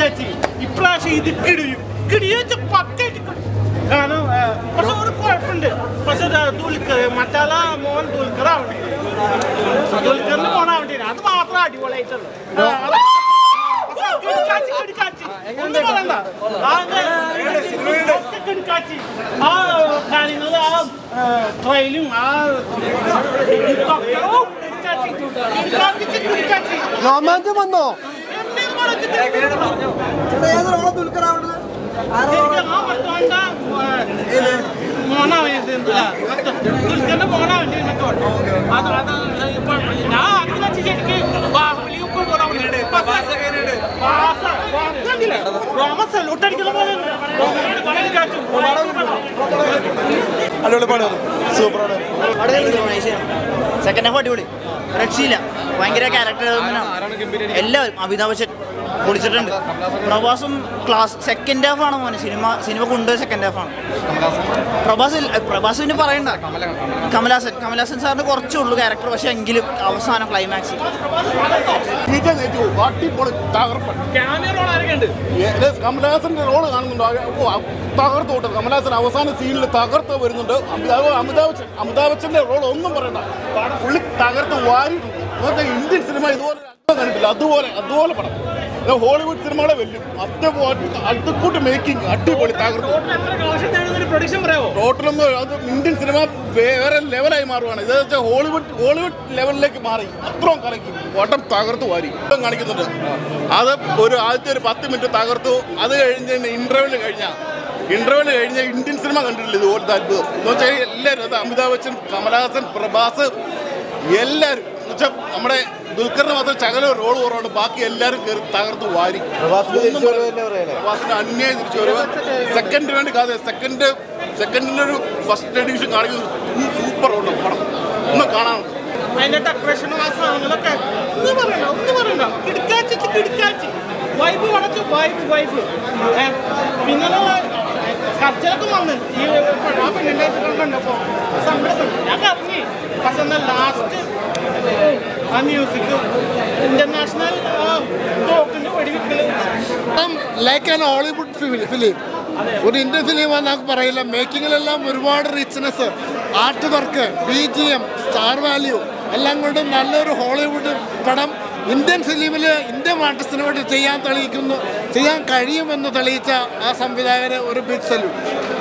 കിടുക്കാച്ചി ഇപ്രാവശ്യം ഇത് കിടിയച്ച പത്തായിട്ട് കാരണം പക്ഷെ ഒരു കുഴപ്പമുണ്ട് പക്ഷെ ദുൽഖർ മറ്റാല മോൻ ദുൽഖറാവണ്ടേ ദുൽഖറിന് മോനാവണ്ടേ അത് മാത്രം അടിപൊളിയായിട്ടുള്ളൂ ഒന്നും പറയണ്ട കിടക്കാച്ചി ആ കാര്യങ്ങൾ ആ ട്രെയിലും ആ രോമാഞ്ചം വന്നോ ദുൽഖറാവുന്നത് ദുൽഖറിന്റെ മോനാവേണ്ടി അത് ഞാൻ അതിനെ ശരിക്ക് ബാഹുബലിയൊക്കെ സല്യൂട്ടടിക്കുന്ന പോലെ സൂപ്പറാണ് സെക്കൻഡ് ഹാഫ് അടിപൊളി രക്ഷയില്ല ഭയങ്കര ക്യാരക്ടർ എല്ലാവരും അമിതാഭ് ബച്ചൻ പൊളിച്ചിട്ടുണ്ട് പ്രഭാസും ക്ലാസ് സെക്കൻഡ് ഹാഫാണ് മോനെ സിനിമ കൊണ്ട് സെക്കൻഡ് ഹാഫാണ് പ്രഭാസ് പിന്നെ പറയണ്ട കമലഹാസൻ സാറിന് കുറച്ചേ ഉള്ളൂ ക്യാരക്ടർ പക്ഷെ എങ്കിലും അവസാനം ക്ലൈമാക്സ് കമലഹാസന്റെ റോള് കാണുന്നുണ്ടോ തകർത്തോട്ട് കമലഹാസൻ അവസാന സീനിൽ തകർത്ത് വരുന്നുണ്ട് അമിതാഭ് ബച്ചന്റെ റോൾ ഒന്നും പറയണ്ട പുള്ളി തകർത്ത് വാരി ഇന്ത്യൻ സിനിമ ഇതുപോലെ കണ്ടിട്ടില്ല അതുപോലെ പടം ഹോളിവുഡ് സിനിമകളെ വെല്ലും അതുകൂട്ട് മേക്കിംഗ് അടിപൊളി തകർത്തു ടോട്ടലൊന്നും അത് ഇന്ത്യൻ സിനിമ വേറെ ലെവലായി മാറുകയാണ് ഇത് വെച്ചാൽ ഹോളിവുഡ് ലെവലിലേക്ക് മാറി അത്രയും കലക്കി വട്ടം തകർത്തു വാരി കാണിക്കുന്നുണ്ട് അത് ആദ്യത്തെ ഒരു 10 മിനിറ്റ് തകർത്തു അത് കഴിഞ്ഞ് ഇന്റർവെല് കഴിഞ്ഞ ഇന്ത്യൻ സിനിമ കണ്ടിട്ടില്ല ഇതുപോലത്തെ അത്ഭുതം എന്ന് വെച്ചാൽ എല്ലാവരും അത് അമിതാഭ് ബച്ചൻ കമലഹാസൻ പ്രഭാസ് എല്ലാവരും എന്ന് വെച്ചാൽ നമ്മുടെ ദുൽഖറിന് മാത്രം ചകല റോൾ കുറവുണ്ട് ബാക്കി എല്ലാവരും കയറി തകർത്ത് വാരി പ്രഭാസിന്റെ അന്യായം തിരിച്ചു വരവ് സെക്കൻഡിന് വേണ്ടി കാതെ സെക്കൻഡിന്റെ ഒരു ഫസ്റ്റ് എഡിഷൻ കാണിക്കുന്നത് സൂപ്പർ ഉണ്ട് പടം ഒന്ന് കാണാനുണ്ട് അതിന്റെ ഡെക്കറേഷനും ആ സാധനങ്ങളൊക്കെ ഒന്നും പറയണ്ട കിടക്കാച്ചി വൈബ് വളച്ചു വൈബ് പിന്നെ ചർച്ചയൊക്കെ വന്ന് ഈ ആ പെണ്ണിൻ്റെ കണ്ടപ്പോൾ സങ്കടപ്പെട്ടു ഞാൻ കറങ്ങി പക്ഷെ എന്നാൽ ലാസ്റ്റ് ആ മ്യൂസിക് ഇന്റർനാഷണൽ ടോക്കിന്റെ വെടിവെക്കല് ലൈക്ക് ആൻ ഹോളിവുഡ് ഫിലിം ഒരു ഇന്ത്യൻ ഫിലിം എന്നൊക്കെ പറയില്ല മേക്കിങ്ങിലെല്ലാം ഒരുപാട് richness art work BGM star value എല്ലാം കൊണ്ടും നല്ലൊരു ഹോളിവുഡ് പടം ഇന്ത്യൻ ഫിലിമിൽ ഇന്ത്യൻ ആർട്ടിസ്റ്റിന് വേണ്ടി ചെയ്യാൻ കഴിയുമെന്ന് തെളിയിച്ച ആ സംവിധായകന് ഒരു ബിഗ് സല്യൂട്ട്.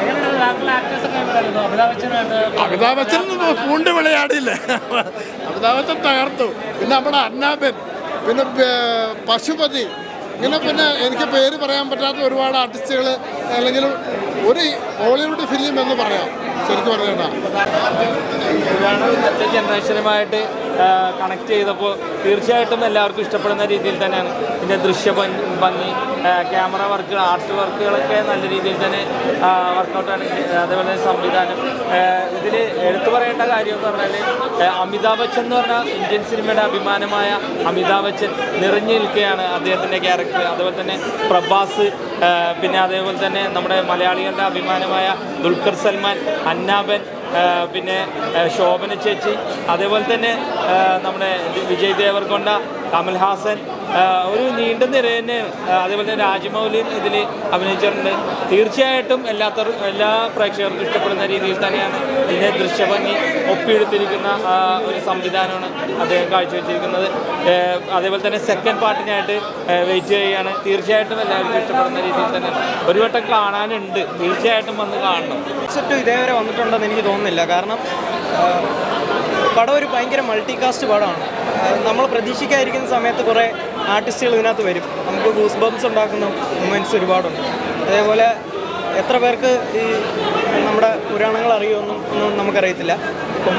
അമിതാഭ് ബച്ചൻ പൂണ്ട് വിളയാടിയില്ല, അമിതാഭ് ബച്ചൻ തകർത്തു. പിന്നെ നമ്മുടെ അന്നാബൻ, പിന്നെ പശുപതി, പിന്നെ എനിക്ക് പേര് പറയാൻ പറ്റാത്ത ഒരുപാട് ആർട്ടിസ്റ്റുകൾ, അല്ലെങ്കിൽ ഒരു ഹോളിവുഡ് ഫിലിം എന്ന് പറയാം ശരിക്കും പറഞ്ഞാൽ. ഇന്നത്തെ ജനറേഷനുമായിട്ട് കണക്ട് ചെയ്തപ്പോൾ തീർച്ചയായിട്ടും എല്ലാവർക്കും ഇഷ്ടപ്പെടുന്ന രീതിയിൽ തന്നെയാണ് ഇതിൻ്റെ ഭംഗി, ക്യാമറ വർക്കുകൾ, ആർട്ട് വർക്കുകളൊക്കെ നല്ല രീതിയിൽ തന്നെ വർക്കൗട്ടാണ്. അതേപോലെ തന്നെ സംവിധാനം. ഇതിൽ എടുത്തു പറയേണ്ട കാര്യം എന്ന് പറഞ്ഞാൽ അമിതാഭ് ബച്ചൻ എന്ന് പറഞ്ഞാൽ ഇന്ത്യൻ സിനിമയുടെ അഭിമാനമായ അമിതാഭ് ബച്ചൻ നിറഞ്ഞു നിൽക്കുകയാണ് അദ്ദേഹത്തിൻ്റെ ക്യാരക്ടർ. അതുപോലെ തന്നെ പ്രഭാസ്, പിന്നെ അതേപോലെ തന്നെ നമ്മുടെ മലയാളികളുടെ അഭിമാനമായ ദുൽഖർ സൽമാൻ, അന്നാബൻ, പിന്നെ ശോഭന ചേച്ചി, അതേപോലെ തന്നെ നമ്മുടെ വിജയ് ദേവർകൊണ്ട, കമൽഹാസൻ, ഒരു നീണ്ട നിര തന്നെ. അതേപോലെ തന്നെ രാജമൗലിയും ഇതിൽ അഭിനയിച്ചിട്ടുണ്ട്. തീർച്ചയായിട്ടും എല്ലാ പ്രേക്ഷകർക്കും ഇഷ്ടപ്പെടുന്ന രീതിയിൽ തന്നെയാണ് ഇതിൻ്റെ ദൃശ്യഭംഗി ഒപ്പിയെടുത്തിരിക്കുന്ന ഒരു സംവിധാനമാണ് അദ്ദേഹം കാഴ്ചവെച്ചിരിക്കുന്നത്. അതേപോലെ തന്നെ സെക്കൻഡ് പാർട്ടിനായിട്ട് വെയിറ്റ് ചെയ്യുകയാണ്. തീർച്ചയായിട്ടും എല്ലാവർക്കും ഇഷ്ടപ്പെടുന്ന രീതിയിൽ തന്നെ ഒരു വട്ടം കാണാനുണ്ട്, തീർച്ചയായിട്ടും വന്ന് കാണണം. കൺസെപ്റ്റ് ഇതേവരെ വന്നിട്ടുണ്ടെന്ന് എനിക്ക് തോന്നുന്നില്ല. കാരണം പടം ഒരു ഭയങ്കര മൾട്ടി കാസ്റ്റ് പടമാണ്. നമ്മൾ പ്രതീക്ഷിക്കാതിരിക്കുന്ന സമയത്ത് കുറേ ആർട്ടിസ്റ്റുകൾ ഇതിനകത്ത് വരും. നമുക്ക് ഗൂസ് ബംസ് ഉണ്ടാക്കുന്ന മൊമെൻറ്റ്സ് ഒരുപാടുണ്ട്. അതേപോലെ എത്ര പേർക്ക് ഈ നമ്മുടെ പുരാണങ്ങൾ അറിയുമെന്നും നമുക്കറിയത്തില്ല. ഇപ്പം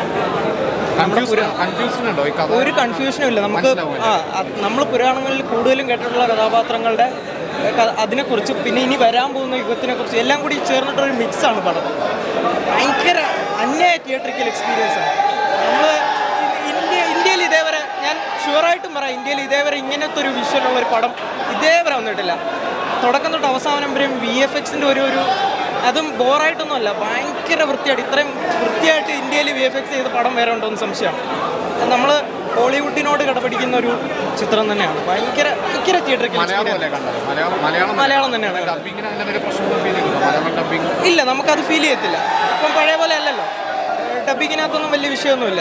ഒരു കൺഫ്യൂഷനും ഇല്ല. നമ്മൾ പുരാണങ്ങളിൽ കൂടുതലും കേട്ടിട്ടുള്ള കഥാപാത്രങ്ങളുടെ അതിനെക്കുറിച്ച്, പിന്നെ ഇനി വരാൻ പോകുന്ന യുഗത്തിനെക്കുറിച്ച് എല്ലാം കൂടി ചേർന്നിട്ടൊരു മിക്സാണ് പടം. ഭയങ്കര അന്യായ തിയേറ്ററിക്കൽ എക്സ്പീരിയൻസ് ആണ്. നമ്മൾ ഇന്ത്യയിൽ ഇതേവരെ, ഞാൻ ഷുവറായിട്ടും പറയാം, ഇന്ത്യയിൽ ഇതേവരെ ഇങ്ങനത്തെ ഒരു വിഷ്വലുള്ളൊരു പടം ഇതേവരെ വന്നിട്ടില്ല. തുടക്കം തൊട്ട് അവസാനം വരെയും VFXൻ്റെ ഒരു അതും ബോറായിട്ടൊന്നുമല്ല, ഭയങ്കര വൃത്തിയായിട്ട്. ഇത്രയും വൃത്തിയായിട്ട് ഇന്ത്യയിൽ VFX ചെയ്ത പടം വേറെ ഉണ്ടോ എന്ന് സംശയമാണ്. നമ്മൾ ഹോളിവുഡിനോട് കടപിടിക്കുന്ന ഒരു ചിത്രം തന്നെയാണ്. ഭയങ്കര തിയേറ്ററിൽ മലയാളം തന്നെയാണ്. ഇല്ല, നമുക്കത് ഫീൽ ചെയ്യത്തില്ല. ഇപ്പം പഴയ പോലെ അല്ലല്ലോ. ഡബിങ്ങിനകത്തൊന്നും വലിയ വിഷയമൊന്നുമില്ല.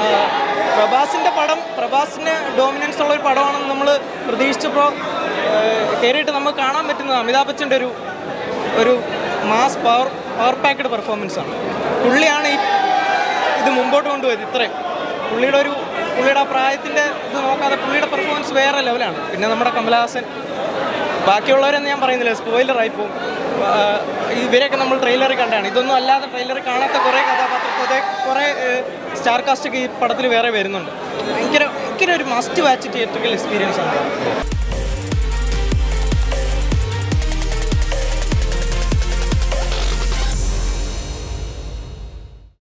പ്രഭാസിൻ്റെ ഡോമിനൻസ് ഉള്ളൊരു പടമാണെന്ന് നമ്മൾ പ്രതീക്ഷിച്ചപ്പോൾ കയറിയിട്ട് നമുക്ക് കാണാൻ പറ്റുന്നത് അമിതാഭ് ബച്ചൻ്റെ ഒരു മാസ് പവർ പാക്ഡ് പെർഫോമൻസാണ്. പുള്ളിയാണ് ഇത് മുമ്പോട്ട് കൊണ്ടുപോയത്. ഇത്രയും പുള്ളിയുടെ ആ പ്രായത്തിൻ്റെ ഇത് നോക്കാതെ പുള്ളിയുടെ പെർഫോമൻസ് വേറെ ലെവലാണ്. പിന്നെ നമ്മുടെ കമലഹാസൻ, ബാക്കിയുള്ളവരെന്ന് ഞാൻ പറയുന്നില്ല, സ്പോയിലറായി പോകും. ഇവരെയൊക്കെ നമ്മൾ ട്രെയിലറിൽ കണ്ടാണ്. ഇതൊന്നും അല്ലാതെ ട്രെയിലറിൽ കാണാത്ത കുറേ കുറേ സ്റ്റാർ കാസ്റ്റൊക്കെ ഈ പടത്തിൽ വേറെ വരുന്നുണ്ട്. ഭയങ്കര ഒരു മസ്റ്റ് വാച്ച് തിയേറ്ററിക്കൽ എക്സ്പീരിയൻസ് ആണ്.